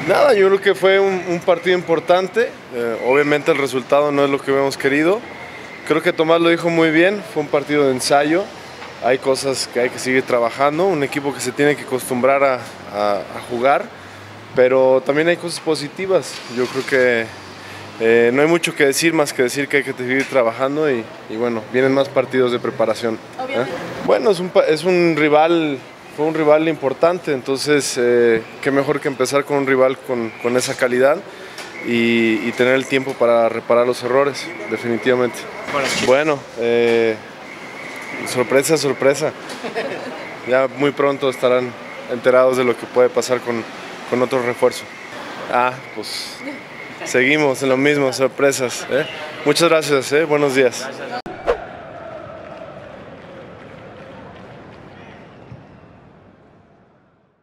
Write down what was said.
Nada, yo creo que fue un partido importante. Obviamente el resultado no es lo que hubiéramos querido. Creo que Tomás lo dijo muy bien, fue un partido de ensayo. Hay cosas que hay que seguir trabajando, un equipo que se tiene que acostumbrar a jugar, pero también hay cosas positivas. Yo creo que no hay mucho que decir más que decir que hay que seguir trabajando y bueno, vienen más partidos de preparación. Bueno, fue un rival importante, entonces qué mejor que empezar con un rival con esa calidad y tener el tiempo para reparar los errores, definitivamente. Bueno, sorpresa, sorpresa. Ya muy pronto estarán enterados de lo que puede pasar con otro refuerzo. Pues seguimos en lo mismo, sorpresas. Muchas gracias, buenos días.